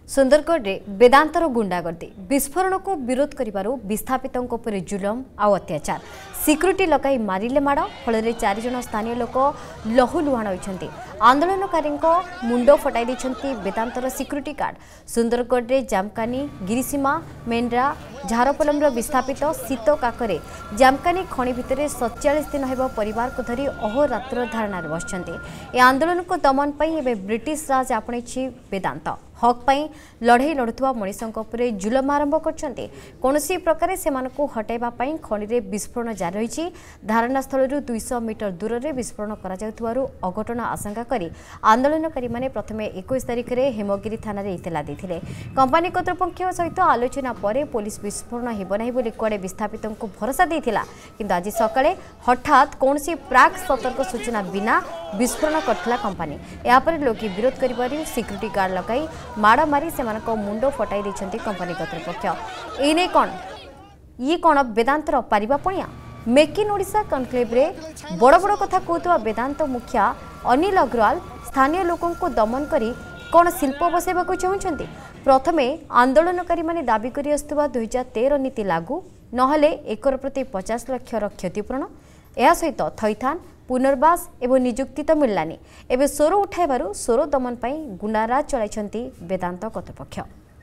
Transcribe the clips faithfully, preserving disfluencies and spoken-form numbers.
सुंदरगढ़ में वेदांतर गुंडागर्दी विस्फोरण को विरोध करिबारु विस्थापितों पर जुलम आउ अत्याचार सिक्यूरिटी लगाई मारिले माड़ फल चार जन स्थानीय लोक लहुलुहाण होती आंदोलनकारी मुंड फटाई देछंती वेदांतर सिक्यूरिटी गार्ड। सुंदरगढ़ में जामकानी गिरिसीमा मेन्रा झारपलम विस्थापित शीत काकरे जामकानी खଣି भितर सतचाश दिन हेब परिवार को धरी अहोरात्र धारणा बसंती। आंदोलन को दमन पर ब्रिटिश राज आपणेछि वेदांत हक पाई लड़ई लड़ुवा मनीषों जुलम आरंभ करछंती। कोनोसी प्रकार से हटाइबा पाई खणी रे विस्फोरण जारी रही धारणा स्थल दो सौ मीटर दूर में विस्फोरण करा जाउथुवारु अघटन आशंका करी आंदोलनकारी माने प्रथमे इक्कीस तारिख में हेमगिरी थाना रे इतला देथिले। कंपनी कर्तृपक्ष सहित आलोचना पर पुलिस विस्फोरण हेब नाही बोली कुआडे विस्थापितों को भरोसा देथिला, किंतु आज सकाळे हठात कोनोसी प्राक सतर्क सूचना बिना विस्फोरण करथिला कंपनी। या पर लोक विरोध करिबारु सिक्यूरिटी गार्ड लगाई माड़ मारी से मुंड फटाई देछंती कंपनी कर्तृपक्ष। एने कौन ये कौन वेदांतर पारिबा पणिया मेक इन ओडिशा कनक्लेव रे बड़ बड़ कथा कहतुवा वेदांत मुखिया अनिल अग्रवाल स्थानीय लोकों को दमन करी कौन शिल्प बसाइबाकू चाहुछंती। प्रथमे आंदोलनकारी माने दाबी करी आस्तुवा दो हज़ार तेरह नीति लागू नहले एकर प्रति पचास लाख क्षतिपूरण या सहित थैथान पुनर्वास एवं निजुक्ति तो मिललानी। एवं स्वर उठाइबारु स्वर दमन पाई गुंडाराज चलाइछंती वेदांत कर्तृपक्ष।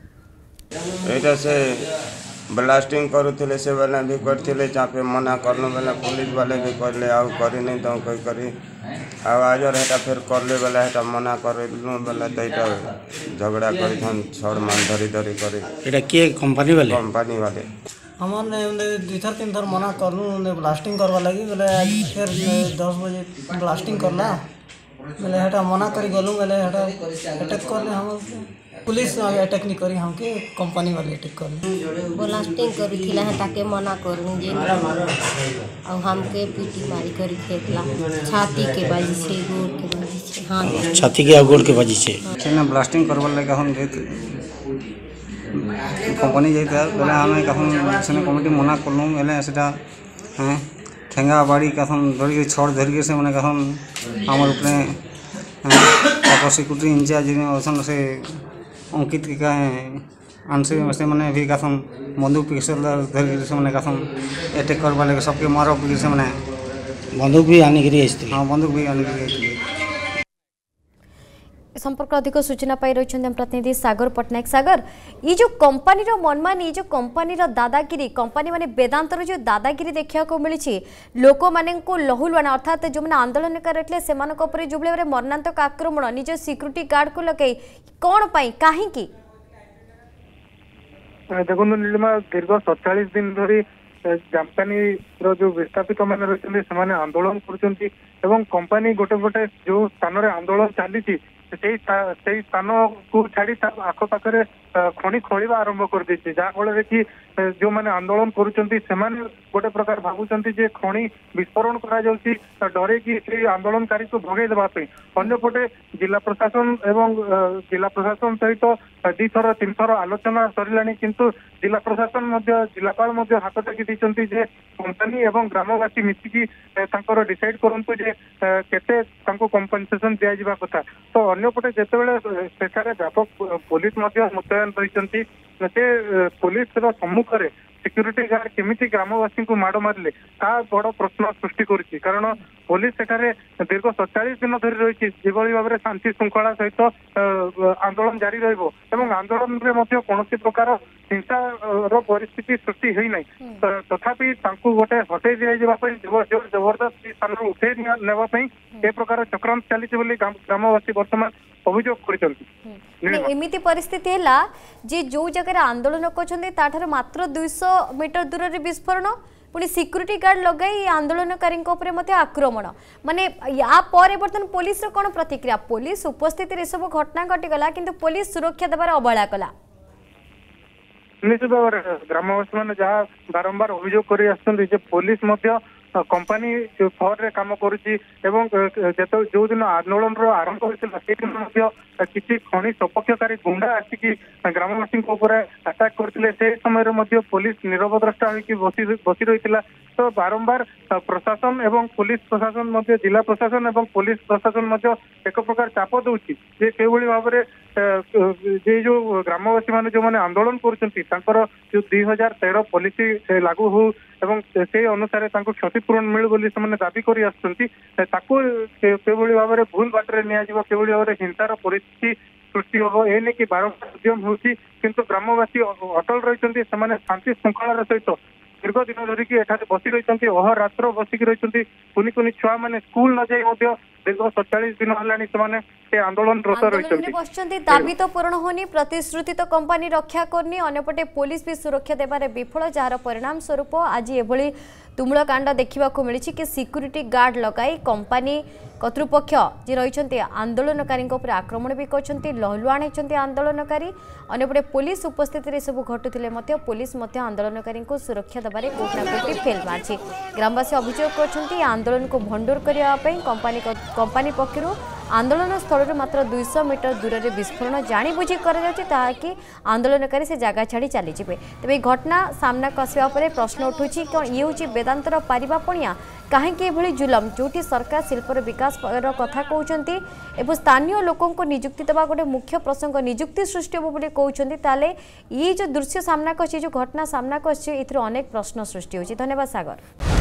एटा से ब्लास्टिंग करुଥିଲେ से वाला भी करथिले चापे मना करनो वाला पुलिस वाले भी करले आउ करी नहीं तो कोई करी आवाज और हेटा फिर करले वाला हेटा मना करनो वाला तैटा झगड़ा करी थन छड़ मान धरी धरी करे। एटा के कंपनी वाले कंपनी वाले हमने दुई थर तीन थर मना करलु ब्लास्टिंग करवा लगी बोले फिर दस बजे ब्लास्टिंग करला बोले हेटा मना करी गलु बोले हेटा अटैक करले हम पुलिस अटैक नहीं करी हमके कंपनी वाले अटैक करले ब्लास्टिंग करी थिला हेटा के मना करनी जे और हमके पीटी मारी करी फेंकला छाती के बाजी से गोड़ के बाजी से हां छाती के गोड़ के बाजी से ना ब्लास्टिंग करवा लगे हम कंपनी जाता बोले आम कहन कमिटी मना कलु बोले सेटा हाँ ठेंगा बाड़ी कहन धरिक छड़ धरिक से मैंने कहन आम सिक्यूरीटी इंचार्ज अच्छा से अंकित के आनसे से मैंने भी कहन बंदूक पिस्टल धरिक से मैंने कहन अटैक करवा लगे सबके मार से मैंने बंदूक भी आनिक हाँ बंदूक भी आनिक संपर्क अधिक सूचना पाई रही हम प्रतिनिधि सागर पट्टनायक। सागर ये जो कंपनी मनमानी जो कंपनी दादागिरी कंपनी माने वेदांतर जो दादागिरी देखा मिली लोक मान लहुलुहाण अर्थात जो मैंने आंदोलन करते जो भाई मरणांतक आक्रमण निज सिक्यूरीटी गार्ड को लगे कौन पाई कहीं देखो नीलिमा दीर्घ सतचाश दिन धरी जामकानी जो विस्थापित मैंने रही से आंदोलन कर कंपनी गोटे गोटे जो स्थान आंदोलन चली स्थान को छाड़ी आखपाखे खଣି खोलिबा आरंभ कर देछि जहा फल कि जो माने आंदोलन करूचंती सेमाने गोटे प्रकार भाबुचंती जे खଣି विस्फोरण करा जाउछि डरे कि से आंदोलनकारी को भगै देबा पे अन्यपटे जिला प्रशासन एवं जिला प्रशासन सहित दी थर तीन थर आलोचना सरिलानी किंतु जिला प्रशासन मध्य जिलापाल मध्य हाथ टेकी दैछंती जे कंपनी एवं ग्रामवासी मिसिकी तांकर डिसाइड करंतु जे केते तांको कंपनसेशन दिया जिबा कथा। तो अन्यपटे जेतेबेले सेठारे व्यापक पुलिस मध्य मुतयन रहिचंती से पुलिस सम्मुख में सिक्यूरीटी गार्ड केमिति ग्रामवासी को माड़ मारे ता बड़ प्रश्न सृष्टि करुच्ची कारण पुलिस सेठारे दीर्घ सतचाश दिन धरी रही जिभली भाव में शांति श्रृंखला सहित आंदोलन जारी रहिबो एवं आंदोलन में मध्य कौनसी प्रकार हिंसा परिस्थिति सृष्टि होई नै तथापि तांकु गोटे हटै दिया जिबा पई जबरदस्त स्थान उठे नेबा पई ए प्रकार चक्रांत चली बोली ग्रामवासी वर्तमान अभियोग करिसंती। एमिति परिस्थिति है जे जो जगह आंदोलन कर मात्र दो सौ मीटर दूर रे विस्फोरण पुणी सिक्यूरीटी गार्ड लगाई आंदोलनकारी आक्रमण माने या पर बर्तन पुलिस रो कोन प्रतिक्रिया पुलिस उपस्थिति रे सब घटना घटीगला किंतु पुलिस सुरक्षा देवार अवहेला कला निश्चित भाव ग्रामवासी मैंने जहाँ बारंबार अभियोग कर पुलिस कंपनी फर रे काम करुच्ची जो दिन आंदोलन आरंभ होता दिन किसी खଣି सपक्षकारी गुंडा आसिक ग्रामवासी अटैक करते से समय पुलिस नीरव द्रष्टा होगी बसी बसी रही तो बारंबार प्रशासन एवं पुलिस प्रशासन मध्य जिला प्रशासन एवं पुलिस प्रशासन मध्य एक प्रकार चाप दूची जे के भाव में जो ग्रामवासी मैंने जो मैंने आंदोलन कर दुई हजार तेरह पॉलिसी लागू हो एवं से अनुसार क्षतिपूरण मिलू बोली से दाबी कर भाव में भूल बाटर के भाव में हिंसार परिस्थिति सृष्टि हम ए नहीं बारंबार उद्यम होती किंतु ग्रामवासी अटल रही शांति श्रृंखलार सहित दीर्घ दिन धरिक एठारे बसी रही अहरात्र बसिक रही कुनि कुनि छुआ मैंने स्कूल न जाई दीर्घ सैंतालीस दिन है आंदोलन रत रही दाबी तो पूरण होनी प्रतिश्रुति तो कंपनी रक्षा करनी अन्यपटे पुलिस भी सुरक्षा देवारे विफल जार परिणाम स्वरूप आज एभली तुमुल कांड देखा मिली कि सिक्यूरीटी गार्ड लगाई कंपनी कर्तृपक्ष जी रही आंदोलनकारी आक्रमण भी करते लहलुआण आंदोलनकारी अन्यपटे पुलिस उपस्थित सब घटुले पुलिस आंदोलनकारी सुरक्षा देवारे कोर्ट ना कोर्ट फेल मार्ची ग्रामवासी अभियोग कर आंदोलन को भंडूर करने कंपनी कंपनी पक्षर आंदोलन स्थल मात्र दुई सौ मीटर दूर से विस्फोरण जाणीबुझी कि आंदोलनकारी से जगह छाड़ी चली जाए तेज घटना सामना आसवा पर प्रश्न उठू कौन ये हूँ वेदांतर पारिबा पणिया कहीं जुलम जो सरकार शिल्पर विकास कथा कहते और स्थानीय लोक निजुक्ति देवा गोटे मुख्य प्रसंग निजुक्ति सृष्टि हो कहते ये जो दृश्य सामना जो घटना सामना अनेक प्रश्न सृष्टि होती। धन्यवाद सागर।